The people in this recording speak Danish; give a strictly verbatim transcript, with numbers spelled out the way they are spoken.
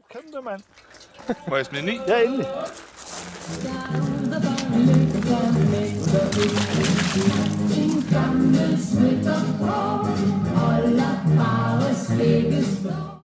Kæmpe mand. Må jeg smide den i? Ja, endelig. En gammel